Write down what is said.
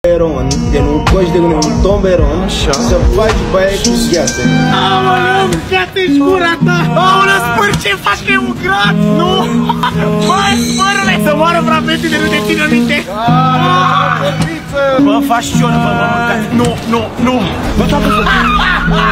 Tomberon, de nu coși de un tomberon. Așa. Să faci baie cu gheață. Aoleu, gata-și gura ta! Aoleu, spăr, ce faci că e un grat? Nu! Băi, spărule, să moară fravetele, nu te ține minte! Bă, faci cioră, bă, mâncați! Nu, nu, nu! Bă, toată să...